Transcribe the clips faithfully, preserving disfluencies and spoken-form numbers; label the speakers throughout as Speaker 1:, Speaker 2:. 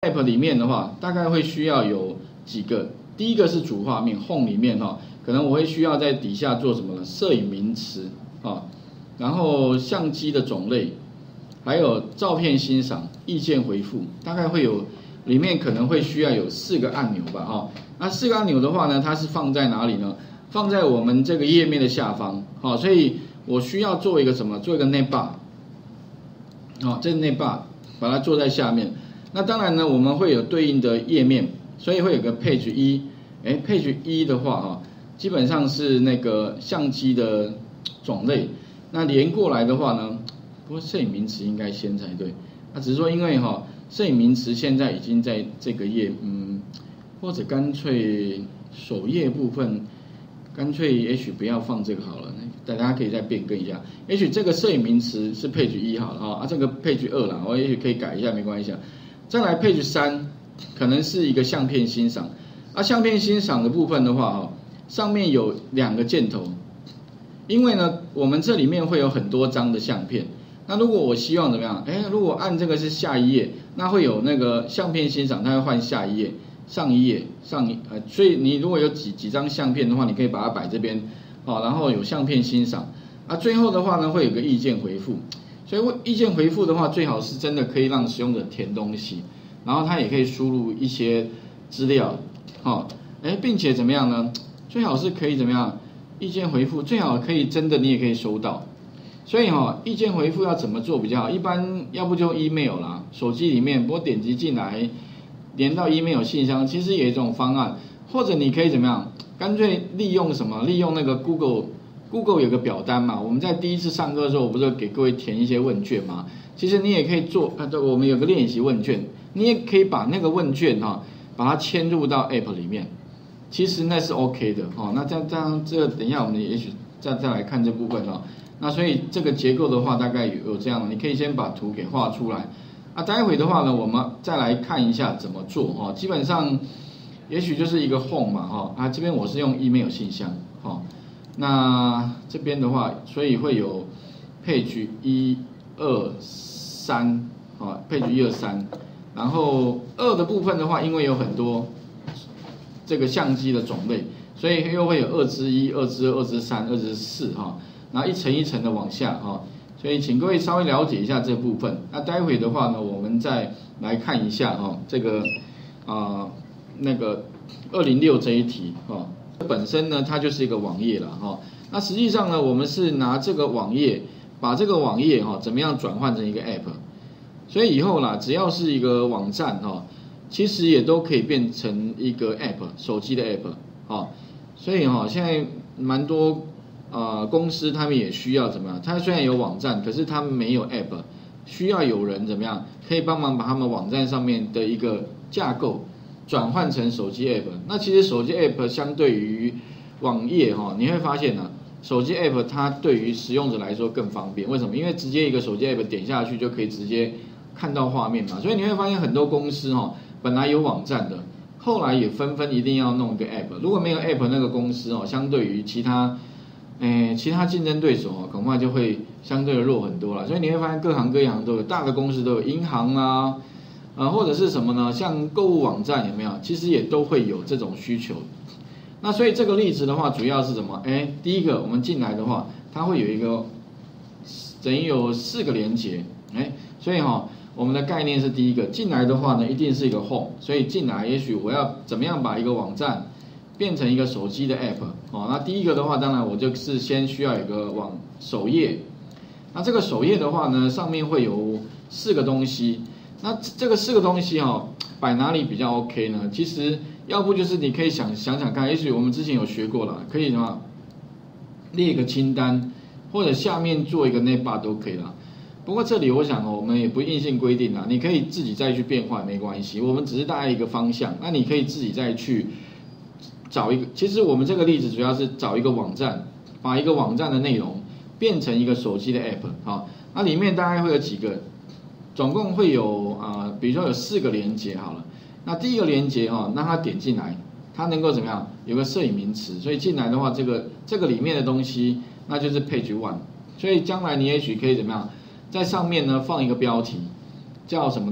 Speaker 1: App 里面的话，大概会需要有几个。第一个是主画面 Home 里面哈，可能我会需要在底下做什么呢？摄影名词啊，然后相机的种类，还有照片欣赏、意见回复，大概会有里面可能会需要有四个按钮吧哈。那四个按钮的话呢，它是放在哪里呢？放在我们这个页面的下方，好，所以我需要做一个什么？做一个 Navbar， 好，这个 Navbar 把它做在下面。那当然呢，我们会有对应的页面。所以会有个 Page 一，哎 ，Page 一的话哈，基本上是那个相机的种类。那连过来的话呢，不过摄影名词应该先才对。那只是说因为哈，摄影名词现在已经在这个页，嗯，或者干脆首页部分，干脆也许不要放这个好了，大家可以再变更一下。也许这个摄影名词是 Page 一好了哈，啊，这个 Page 二啦，我也许可以改一下，没关系啊。再来 Page 三。可能是一个相片欣赏，啊，相片欣赏的部分的话，哈，上面有两个箭头，因为呢，我们这里面会有很多张的相片，那如果我希望怎么样？哎，如果按这个是下一页，那会有那个相片欣赏，它会换下一页、上一页、上一呃，所以你如果有几几张相片的话，你可以把它摆这边，好，然后有相片欣赏，啊，最后的话呢，会有个意见回复，所以意见回复的话，最好是真的可以让使用者填东西。然后它也可以输入一些资料，好，哎，并且怎么样呢？最好是可以怎么样？意见回复最好可以真的你也可以收到，所以哈、哦，意见回复要怎么做比较好？一般要不就 email 啦，手机里面，不过点击进来连到 email 信箱，其实也有一种方案，或者你可以怎么样？干脆利用什么？利用那个 Google Google 有个表单嘛，我们在第一次上课的时候，我不是给各位填一些问卷嘛？其实你也可以做，啊，我们有个练习问卷。你也可以把那个问卷哈、哦，把它嵌入到 App 里面，其实那是 OK 的哦。那这样这样这等一下我们也许再再来看这部分哦。那所以这个结构的话，大概有有这样，你可以先把图给画出来。啊，待会的话呢，我们再来看一下怎么做哦。基本上，也许就是一个 Home 嘛哈、哦。啊，这边我是用 email 信箱哈、哦。那这边的话，所以会有 Page 一二三啊 ，Page 一二三。然后二的部分的话，因为有很多这个相机的种类，所以又会有二之一、二之二、二之三、二之四哈，然后一层一层的往下哈，所以请各位稍微了解一下这部分。那待会的话呢，我们再来看一下哈，这个啊、呃、那个二零六这一题哈，本身呢它就是一个网页了哈。那实际上呢，我们是拿这个网页，把这个网页哈怎么样转换成一个 App。所以以后啦，只要是一个网站哈，其实也都可以变成一个 App， 手机的 App， 哈。所以哈，现在蛮多啊、呃、公司他们也需要怎么样？他虽然有网站，可是他们没有 App， 需要有人怎么样可以帮忙把他们网站上面的一个架构转换成手机 App。那其实手机 App 相对于网页哈，你会发现呢、啊。手机 App 它对于使用者来说更方便，为什么？因为直接一个手机 App 点下去就可以直接看到画面嘛，所以你会发现很多公司哈、哦，本来有网站的，后来也纷纷一定要弄一个 App。如果没有 App， 那个公司哦，相对于其他，诶其他竞争对手哦，恐怕就会相对的弱很多了。所以你会发现各行各业都有，大的公司都有，银行啊，呃或者是什么呢？像购物网站有没有？其实也都会有这种需求。那所以这个例子的话，主要是什么？哎，第一个我们进来的话，它会有一个等于有四个连结，哎，所以哈、哦，我们的概念是第一个进来的话呢，一定是一个 home， 所以进来也许我要怎么样把一个网站变成一个手机的 app， 哦，那第一个的话，当然我就是先需要有个网首页，那这个首页的话呢，上面会有四个东西，那这个四个东西哈、哦，摆哪里比较 OK 呢？其实。要不就是你可以想想想看，也许我们之前有学过了，可以什么列一个清单，或者下面做一个 navbar 都可以啦。不过这里我想哦，我们也不硬性规定啦，你可以自己再去变换没关系，我们只是大概一个方向，那你可以自己再去找一个。其实我们这个例子主要是找一个网站，把一个网站的内容变成一个手机的 app 好，那里面大概会有几个，总共会有啊、呃，比如说有四个连结好了。那第一个连结哈，让它点进来，它能够怎么样？有个摄影名词，所以进来的话，这个这个里面的东西，那就是 page one。所以将来你也许可以怎么样，在上面呢放一个标题，叫什么呢？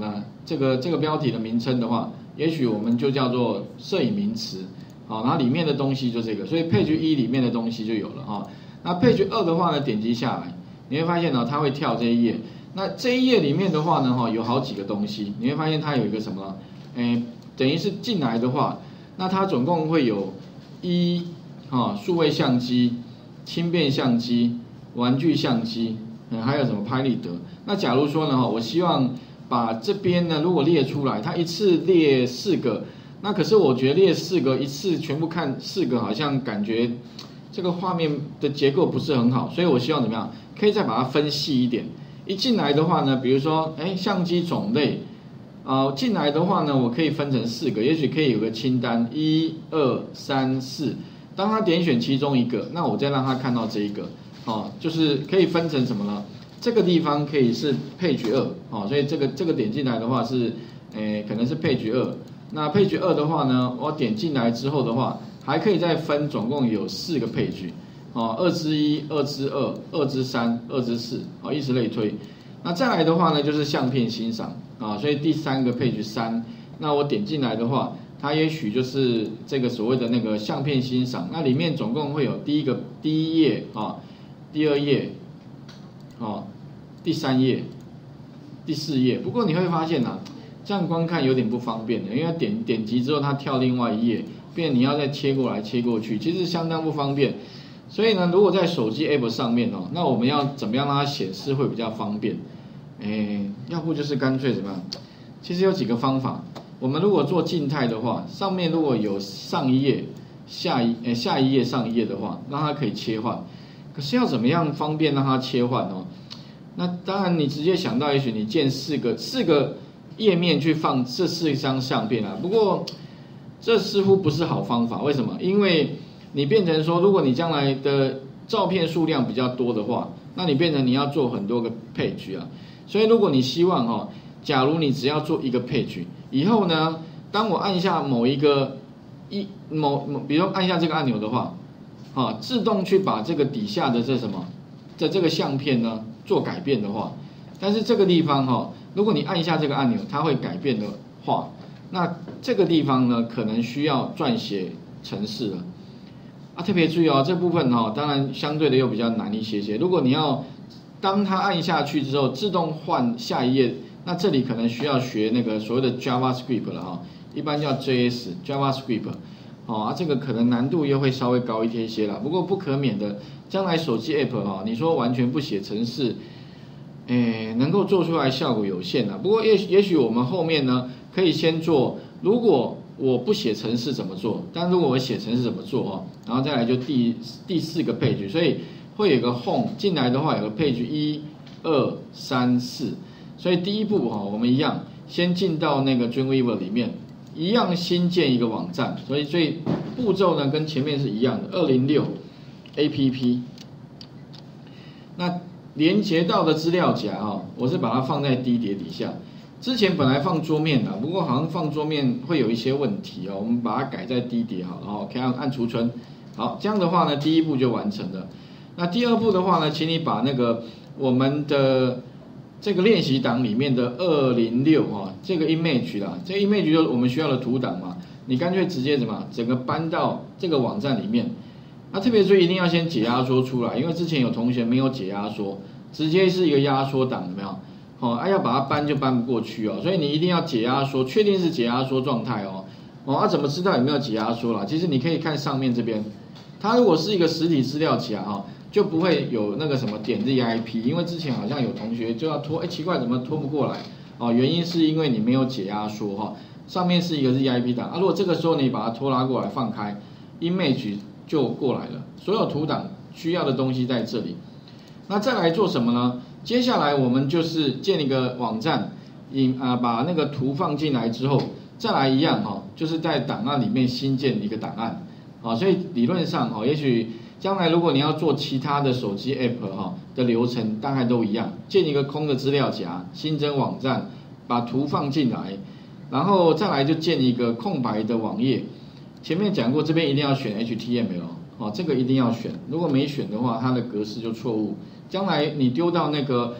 Speaker 1: 这个这个标题的名称的话，也许我们就叫做摄影名词，好，然后里面的东西就这个，所以 page 一里面的东西就有了哈。那 page 二的话呢，点击下来，你会发现呢，它会跳这一页。那这一页里面的话呢，哈，有好几个东西，你会发现它有一个什么？哎，等于是进来的话，那它总共会有一哈数位相机、轻便相机、玩具相机，嗯，还有什么拍立得。那假如说呢，哈，我希望把这边呢，如果列出来，它一次列四个，那可是我觉得列四个一次全部看四个，好像感觉这个画面的结构不是很好，所以我希望怎么样，可以再把它分细一点。一进来的话呢，比如说，哎，相机种类，啊、呃，进来的话呢，我可以分成四个，也许可以有个清单，一二三四。当他点选其中一个，那我再让他看到这一个，哦，就是可以分成什么呢？这个地方可以是 page 二，哦，所以这个这个点进来的话是，诶，可能是 page 二。那 page 二的话呢，我点进来之后的话，还可以再分，总共有四个 page， 哦，二之一、二之二、二之三、二之四，哦，以此类推。那再来的话呢，就是相片欣赏，啊，所以第三个 page 三，那我点进来的话，它也许就是这个所谓的那个相片欣赏，那里面总共会有第一个第一页啊，第二页，哦，第三页、第四页。不过你会发现呐、啊，这样观看有点不方便的，因为点点击之后它跳另外一页，变你要再切过来切过去，其实相当不方便。所以呢，如果在手机 app 上面哦，那我们要怎么样让它显示会比较方便？哎，要不就是干脆怎么样？其实有几个方法。我们如果做静态的话，上面如果有上一页、下一呃下一页、上一页的话，让它可以切换。可是要怎么样方便让它切换哦？那当然你直接想到，也许你建四个四个页面去放这四张相片啊。不过这似乎不是好方法，为什么？因为你变成说，如果你将来的照片数量比较多的话，那你变成你要做很多个 page 啊。所以如果你希望哦，假如你只要做一个 page， 以后呢，当我按下某一个一某某，比如说按下这个按钮的话，啊，自动去把这个底下的这什么的这个相片呢做改变的话，但是这个地方哈、哦，如果你按一下这个按钮，它会改变的话，那这个地方呢可能需要撰写程式了。啊，特别注意哦，这部分哈、哦，当然相对的又比较难一些些。如果你要当它按下去之后，自动换下一页，那这里可能需要学那个所谓的 JavaScript 了哈、哦，一般叫 J S JavaScript， 哦啊，这个可能难度又会稍微高一些些啦。不过不可免的，将来手机 App 哈、哦，你说完全不写程式，诶，能够做出来效果有限啦。不过也也许我们后面呢，可以先做，如果我不写程式怎么做？但如果我写程式怎么做哦？然后再来就第第四个 page， 所以会有个 home 进来的话，有个 page 一、二、三、四，所以第一步哈、哦，我们一样先进到那个 Dreamweaver 里面，一样新建一个网站，所以所以步骤呢跟前面是一样的，二零六 A P P。那连接到的资料夹哈、哦，我是把它放在低碟底下。之前本来放桌面的，不过好像放桌面会有一些问题哦，我们把它改在低碟好了哦，可以按按储存。好，这样的话呢，第一步就完成了。那第二步的话呢，请你把那个我们的这个练习档里面的二零六哈，这个 image 啦，这个 image 就是我们需要的图档嘛，你干脆直接怎么整个搬到这个网站里面。那特别注意一定要先解压缩出来，因为之前有同学没有解压缩，直接是一个压缩档，有没有？哦，啊要把它搬就搬不过去哦，所以你一定要解压缩，确定是解压缩状态哦。哦，啊怎么知道有没有解压缩啦？其实你可以看上面这边，它如果是一个实体资料夹哈、哦，就不会有那个什么点 Z I P， 因为之前好像有同学就要拖，哎奇怪怎么拖不过来？哦，原因是因为你没有解压缩哈、哦，上面是一个 Z I P 档啊，如果这个时候你把它拖拉过来放开 ，image 就过来了，所有图档需要的东西在这里。那再来做什么呢？接下来我们就是建一个网站，引啊把那个图放进来之后，再来一样哈、哦，就是在档案里面新建一个档案，啊、哦，所以理论上哈、哦，也许将来如果你要做其他的手机 app 哈、哦、的流程，大概都一样，建一个空的资料夹，新增网站，把图放进来，然后再来就建一个空白的网页。前面讲过，这边一定要选 H T M L， 哦，这个一定要选，如果没选的话，它的格式就错误。将来你丢到那个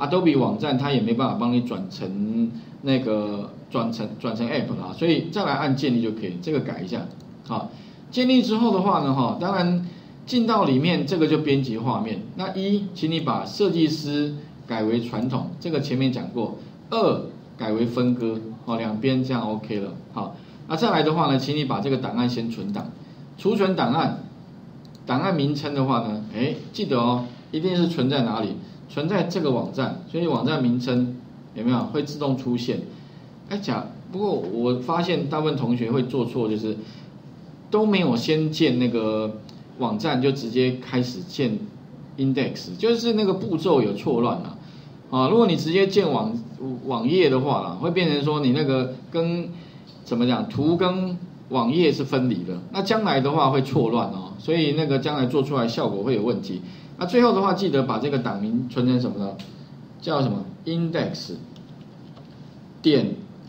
Speaker 1: Adobe 网站它也没办法帮你转成那个转成转成 App 啦，所以再来按建立就可以，这个改一下。好，建立之后的话呢，哈，当然进到里面这个就编辑画面。那一，请你把设计师改为传统，这个前面讲过。二，改为分割，好，两边这样 OK 了。好，那再来的话呢，请你把这个档案先存档，储存档案。档案名称的话呢，哎，记得哦，一定是存在哪里？存在这个网站，所以网站名称有没有会自动出现？哎，假不过我发现大部分同学会做错，就是都没有先建那个网站，就直接开始建 index， 就是那个步骤有错乱了。啊，如果你直接建网网页的话啦，会变成说你那个跟怎么讲，图跟网页是分离的，那将来的话会错乱哦，所以那个将来做出来效果会有问题。那最后的话，记得把这个档名存成什么呢？叫什么 index 点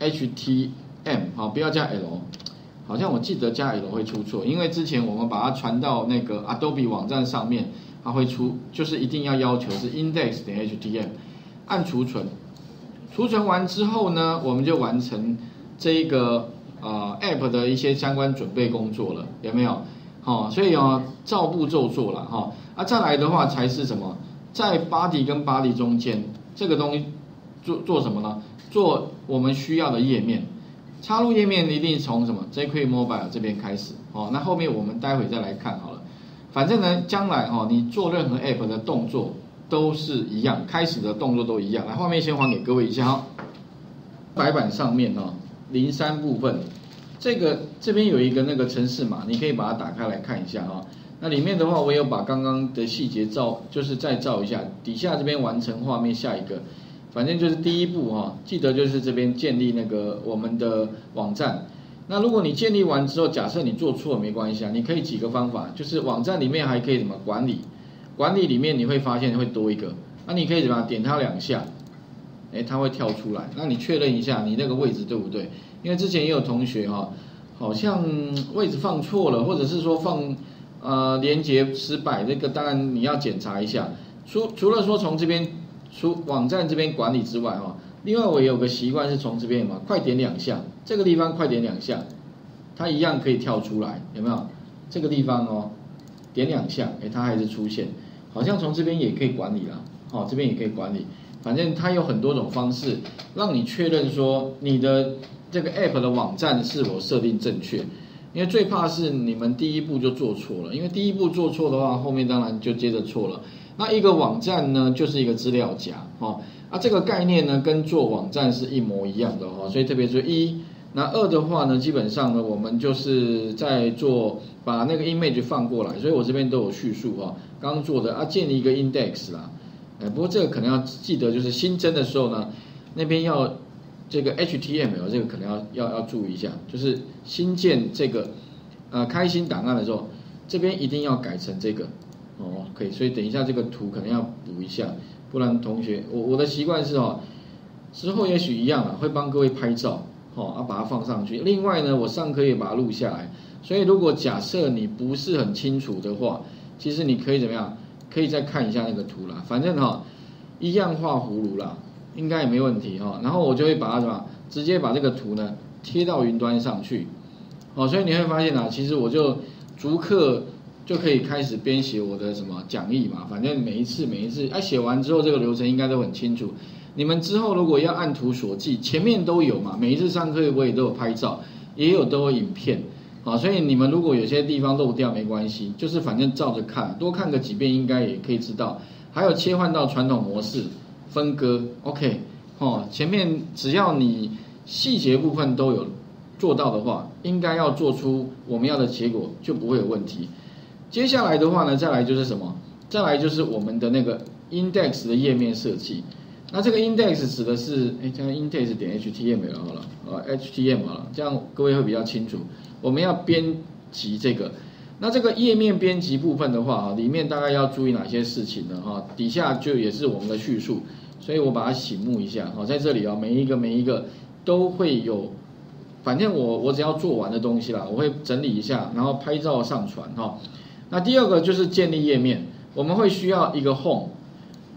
Speaker 1: htm， 好，不要加 l， 好像我记得加 l 会出错，因为之前我们把它传到那个 Adobe 网站上面，它会出，就是一定要要求是 index 点 htm， 按储存，储存完之后呢，我们就完成这一个。呃 ，App 的一些相关准备工作了，有没有？好、哦，所以哦，照步骤做了哈、哦。啊，再来的话才是什么？在 body 跟 body 中间，这个东西做做什么呢？做我们需要的页面，插入页面一定从什么 jQuery Mobile 这边开始哦。那后面我们待会再来看好了。反正呢，将来哦，你做任何 App 的动作都是一样，开始的动作都一样。来，画面先还给各位一下哈、哦。白板上面哦。零三部分，这个这边有一个那个程式码，你可以把它打开来看一下哈、哦。那里面的话，我有把刚刚的细节照，就是再照一下。底下这边完成画面，下一个，反正就是第一步哈、哦，记得就是这边建立那个我们的网站。那如果你建立完之后，假设你做错没关系啊，你可以几个方法，就是网站里面还可以怎么管理，管理里面你会发现会多一个，那你可以怎么样点它两下。哎，它会跳出来，那你确认一下你那个位置对不对？因为之前也有同学哈、哦，好像位置放错了，或者是说放呃连接失败，这个当然你要检查一下。除除了说从这边出网站这边管理之外哈、哦，另外我也有个习惯是从这边嘛，快点两下，这个地方快点两下，它一样可以跳出来，有没有？这个地方哦，点两下，哎，它还是出现，好像从这边也可以管理啦，哦，这边也可以管理。反正它有很多种方式，让你确认说你的这个 App 的网站是否设定正确。因为最怕是你们第一步就做错了，因为第一步做错的话，后面当然就接着错了。那一个网站呢，就是一个资料夹哦，啊，这个概念呢跟做网站是一模一样的哦，所以特别是一，那二的话呢，基本上呢我们就是在做把那个 image 放过来，所以我这边都有叙述哈、哦，刚做的啊，建立一个 index 啦。哎，不过这个可能要记得，就是新增的时候呢，那边要这个 H T M L 这个可能要要要注意一下，就是新建这个呃开新档案的时候，这边一定要改成这个哦，可以，所以等一下这个图可能要补一下，不然同学我我的习惯是哦，之后也许一样啊，会帮各位拍照哦，啊把它放上去。另外呢，我上课也把它录下来，所以如果假设你不是很清楚的话，其实你可以怎么样？可以再看一下那个图啦，反正哈、哦，一样画葫芦啦，应该也没问题哈、哦。然后我就会把它什么，直接把这个图呢贴到云端上去，哦，所以你会发现啊，其实我就逐课就可以开始编写我的什么讲义嘛，反正每一次每一次，哎、啊，写完之后这个流程应该都很清楚。你们之后如果要按图索骥，前面都有嘛，每一次上课我也都有拍照，也有都有影片。好，所以你们如果有些地方漏掉没关系，就是反正照着看，多看个几遍应该也可以知道。还有切换到传统模式，分割 ，OK， 哦，前面只要你细节部分都有做到的话，应该要做出我们要的结果就不会有问题。接下来的话呢，再来就是什么？再来就是我们的那个 index 的页面设计。那这个 index 指的是，哎，这样 index 点 H T M L 好了，呃 H T M L 好了，这样各位会比较清楚。我们要编辑这个，那这个页面编辑部分的话，里面大概要注意哪些事情呢？哈，底下就也是我们的叙述，所以我把它醒目一下。好，在这里啊，每一个每一个都会有，反正我我只要做完的东西啦，我会整理一下，然后拍照上传哈。那第二个就是建立页面，我们会需要一个 home，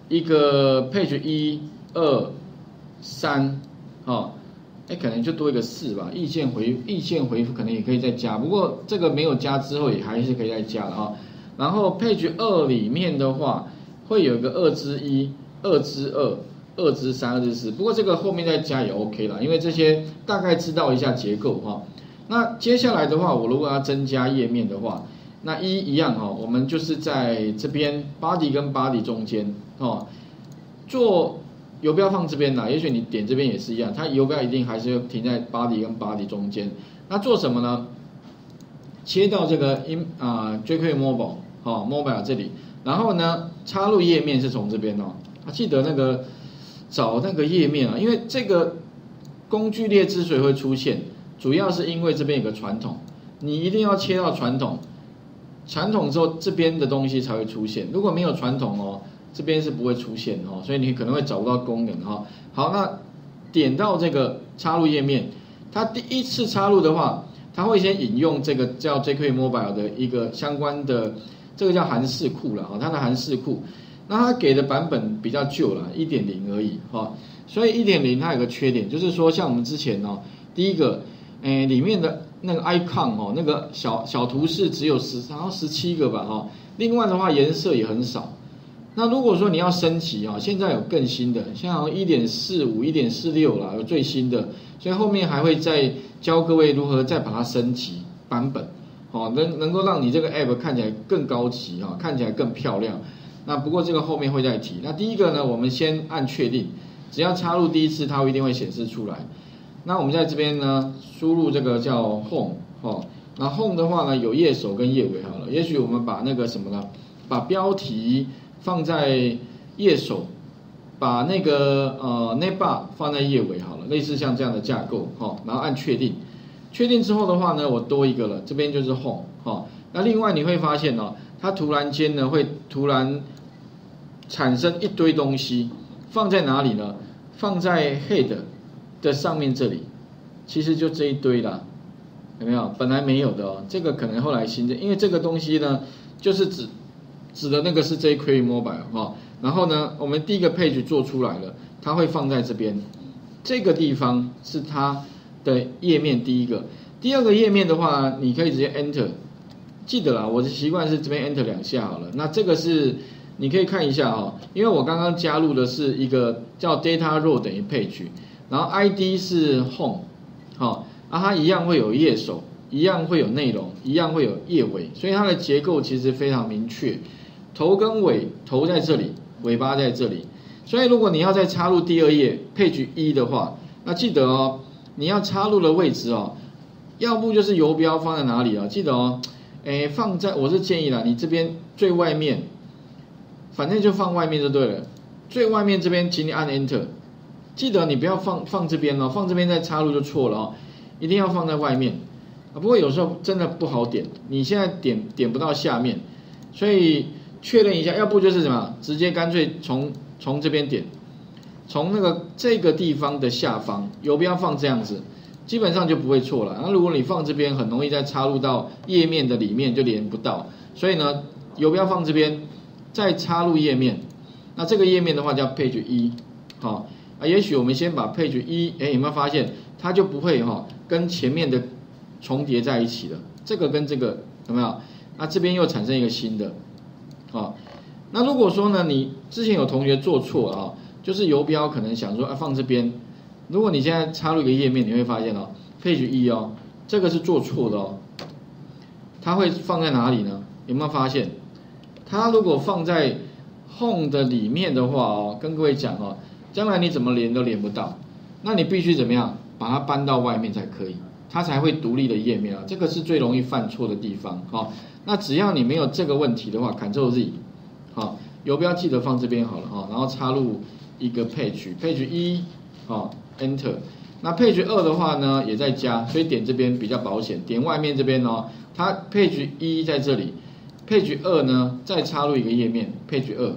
Speaker 1: 一个 page 一、二、三，哦，哎，可能就多一个四吧。意见回意见回复可能也可以再加，不过这个没有加之后也还是可以再加的哈。然后 page 二里面的话，会有一个二之一、二之二、二之三、二之四，不过这个后面再加也 OK 啦，因为这些大概知道一下结构哈。那接下来的话，我如果要增加页面的话，那一一样哈，我们就是在这边 body 跟 body 中间哦，做游标放这边啦。也许你点这边也是一样，它游标一定还是停在 body 跟 body 中间。那做什么呢？切到这个 in 啊 jQuery Mobile 哦 Mobile 这里，然后呢插入页面是从这边哦。啊，记得那个找那个页面啊，因为这个工具列之所以会出现，主要是因为这边有个传统，你一定要切到传统。传统之后，这边的东西才会出现。如果没有传统哦，这边是不会出现哦，所以你可能会找不到功能哈。好，那点到这个插入页面，它第一次插入的话，它会先引用这个叫 jQuery Mobile 的一个相关的，这个叫函式库了哈，它的函式库。那它给的版本比较旧了， 一点零 而已哈。所以 一点零 它有个缺点，就是说像我们之前哦，第一个，诶里面的那个 icon 哦，那个小小图示只有十，然后十七个吧哈。另外的话，颜色也很少。那如果说你要升级啊，现在有更新的，像 一点四五、一点四六 啦，有最新的，所以后面还会再教各位如何再把它升级版本，哦，能能够让你这个 app 看起来更高级哈，看起来更漂亮。那不过这个后面会再提。那第一个呢，我们先按确定，只要插入第一次，它一定会显示出来。那我们在这边呢，输入这个叫 home 哦，那 home 的话呢，有页首跟页尾好了。也许我们把那个什么呢，把标题放在页首，把那个呃 navbar 放在页尾好了，类似像这样的架构哦，然后按确定。确定之后的话呢，我多一个了，这边就是 home 哦。那另外你会发现哦，它突然间呢会突然产生一堆东西，放在哪里呢？放在 head 的上面这里，其实就这一堆啦，有没有？本来没有的哦，这个可能后来新增，因为这个东西呢，就是指指的那个是 jQuery Mobile 哈。然后呢，我们第一个 page 做出来了，它会放在这边，这个地方是它的页面第一个。第二个页面的话，你可以直接 Enter， 记得啦，我的习惯是这边 Enter 两下好了。那这个是你可以看一下哈，因为我刚刚加入的是一个叫 Data Row 等于 Page。然后 I D 是 Home， 好，啊，它一样会有页首，一样会有内容，一样会有页尾，所以它的结构其实非常明确，头跟尾，头在这里，尾巴在这里。所以如果你要再插入第二页 Page 一的话，那记得哦，你要插入的位置哦，要不就是游标放在哪里啊？记得哦，诶，放在我是建议啦，你这边最外面，反正就放外面就对了，最外面这边请你按 Enter。记得你不要放放这边哦，放这边再插入就错了哦，一定要放在外面啊。不过有时候真的不好点，你现在点点不到下面，所以确认一下，要不就是什么，直接干脆从从这边点，从那个这个地方的下方，游标放这样子，基本上就不会错了。那如果你放这边，很容易再插入到页面的里面就连不到，所以呢，游标放这边，再插入页面，那这个页面的话叫 Page 一，好。啊，也许我们先把 Page 一，哎，有没有发现它就不会哈、哦、跟前面的重叠在一起了？这个跟这个有没有？那这边又产生一个新的，好、哦，那如果说呢，你之前有同学做错啊、哦，就是游标可能想说啊放这边，如果你现在插入一个页面，你会发现哦 ，Page 一哦，这个是做错的哦，它会放在哪里呢？有没有发现？它如果放在 Home 的里面的话哦，跟各位讲哦。将来你怎么连都连不到，那你必须怎么样把它搬到外面才可以，它才会独立的页面啊，这个是最容易犯错的地方。好，那只要你没有这个问题的话 ，Ctrl Z， 好，游标记得放这边好了哈，然后插入一个 Page，Page 一，好 ，Enter。那 Page 二的话呢也在加，所以点这边比较保险，点外面这边哦，它 Page 一在这里 ，Page 二呢再插入一个页面 ，Page 二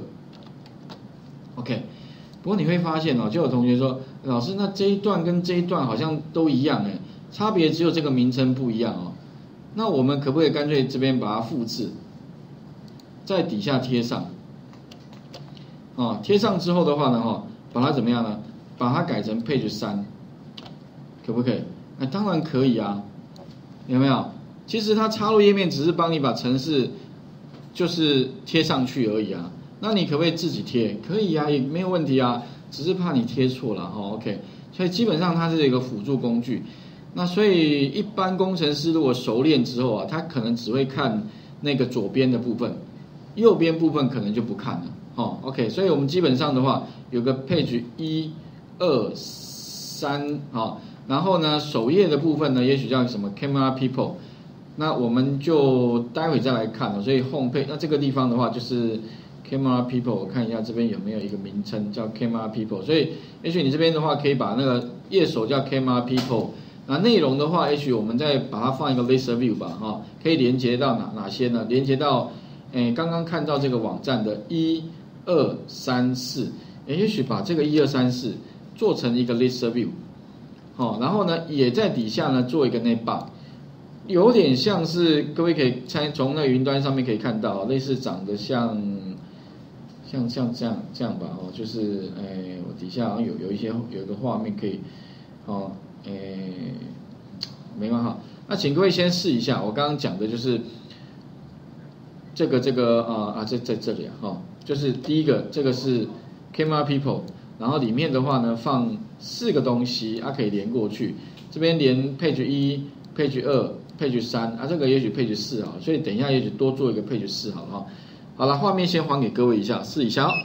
Speaker 1: ，OK。不过你会发现哦，就有同学说，老师，那这一段跟这一段好像都一样哎，差别只有这个名称不一样哦。那我们可不可以干脆这边把它复制，在底下贴上？ 啊，贴上之后的话呢，哈，把它怎么样呢？把它改成 page 三，可不可以？哎，当然可以啊，有没有？其实它插入页面只是帮你把程式就是贴上去而已啊。那你可不可以自己贴？可以啊，也没有问题啊，只是怕你贴错了哈。OK， 所以基本上它是一个辅助工具。那所以一般工程师如果熟练之后啊，他可能只会看那个左边的部分，右边部分可能就不看了。哦 ，OK， 所以我们基本上的话有个 page 一、二、三，好，然后呢首页的部分呢，也许叫什么 camera people， 那我们就待会再来看哦。所以 home page， 那这个地方的话就是 camera people， 我看一下这边有没有一个名称叫 camera people， 所以也许你这边的话可以把那个页首叫 camera people。那内容的话，也许我们再把它放一个 list view 吧，哈、哦，可以连接到哪哪些呢？连接到，诶，刚刚看到这个网站的一、二、三、四，诶，也许把这个一、二、三、四做成一个 list view， 好、哦，然后呢，也在底下呢做一个 navbar， 有点像是各位可以参从那个云端上面可以看到，类似长得像，像像这样这样吧，哦，就是，诶，我底下好像有有一些有一个画面可以，哦。诶，没办法，那请各位先试一下。我刚刚讲的就是这个这个啊啊，在在这里啊，哈、哦，就是第一个，这个是 camera people， 然后里面的话呢放四个东西，啊可以连过去，这边连 page 一、page 二、page 三，啊这个也许 page 四啊，所以等一下也许多做一个 page 四好了哈。好了，画面先还给各位一下，试一下哦。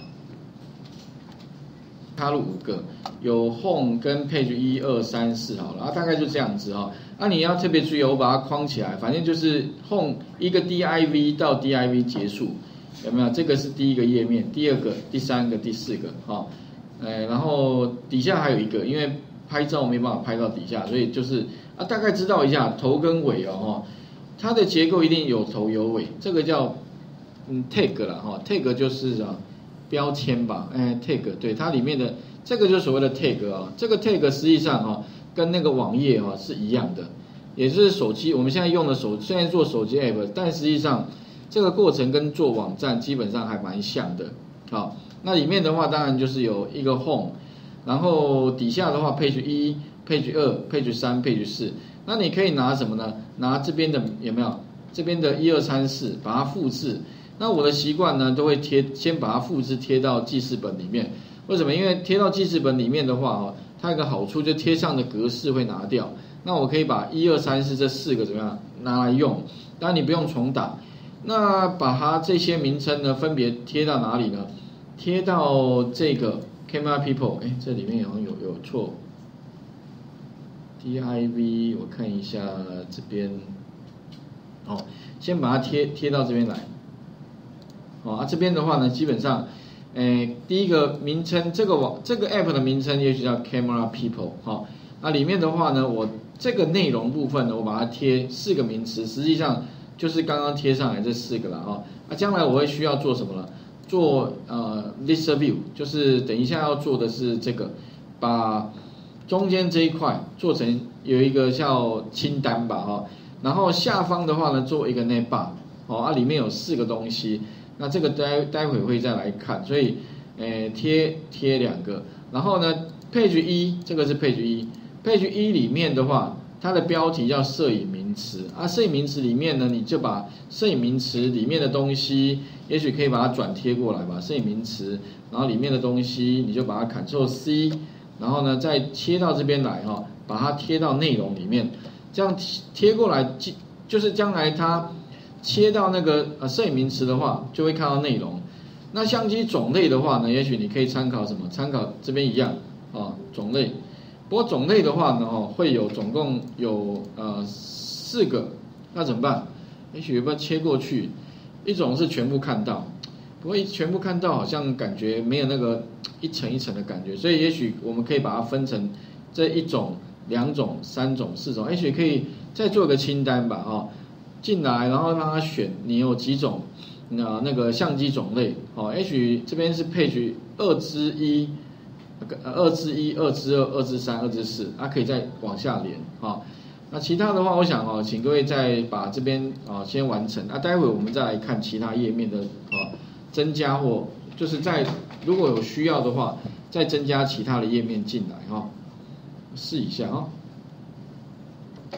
Speaker 1: 插入五个，有 home 跟 page 一二三四好了，啊，大概就这样子哈、哦。那、啊、你要特别注意，我把它框起来，反正就是 home 一个 div 到 div 结束，有没有？这个是第一个页面，第二个、第三个、第四个哈、哦，呃，然后底下还有一个，因为拍照没办法拍到底下，所以就是啊，大概知道一下头跟尾哦哈，它的结构一定有头有尾，这个叫嗯 tag 啦哈 ，tag 就是啊。标签吧，哎 ，tag 对它里面的这个就是所谓的 tag 啊，这个 tag 实际上哈跟那个网页哈是一样的，也就是手机我们现在用的手，现在做手机 app， 但实际上这个过程跟做网站基本上还蛮像的。好，那里面的话当然就是有一个 home， 然后底下的话 page 一、page 二、page 三、page 四，那你可以拿什么呢？拿这边的有没有？这边的一二三四，把它复制。那我的习惯呢，都会贴，先把它复制贴到记事本里面。为什么？因为贴到记事本里面的话，哈，它有个好处，就贴上的格式会拿掉。那我可以把一二三四这四个怎么样拿来用？当然你不用重打。那把它这些名称呢，分别贴到哪里呢？贴到这个 camera people， 哎，这里面好像有有错。div， 我看一下这边，哦，先把它贴贴到这边来。哦，啊，这边的话呢，基本上，诶，第一个名称，这个网这个 app 的名称也许叫 camera people， 哈、哦，那里面的话呢，我这个内容部分呢，我把它贴四个名词，实际上就是刚刚贴上来这四个了，哈、哦，那将来我会需要做什么呢？做呃 list view， 就是等一下要做的是这个，把中间这一块做成有一个叫清单吧，哈、哦，然后下方的话呢，做一个 navbar， 哦，啊，里面有四个东西。那这个待待会会再来看，所以，诶贴贴两个，然后呢 ，page 一这个是 page 一 ，page 一里面的话，它的标题叫摄影名词啊，摄影名词里面呢，你就把摄影名词里面的东西，也许可以把它转贴过来吧，摄影名词，然后里面的东西你就把它 Ctrl C， 然后呢再切到这边来哈、哦，把它贴到内容里面，这样贴过来，就是将来它。切到那个呃摄影名词的话，就会看到内容。那相机种类的话呢，也许你可以参考什么？参考这边一样啊、哦，种类。不过种类的话呢，哦，会有总共有呃四个，那怎么办？也许要不要切过去？一种是全部看到，不过全部看到好像感觉没有那个一层一层的感觉，所以也许我们可以把它分成这一种、两种、三种、四种，也许可以再做个清单吧，哦。进来，然后让他选你有几种，那那个相机种类，哦，也许这边是 page 二之一，二之一、二之二、二之三、二之四，啊，可以再往下连，哈、哦。那其他的话，我想哦，请各位再把这边啊、哦、先完成，啊，待会我们再来看其他页面的啊、哦、增加或就是在如果有需要的话，再增加其他的页面进来哈、哦，试一下哈、哦。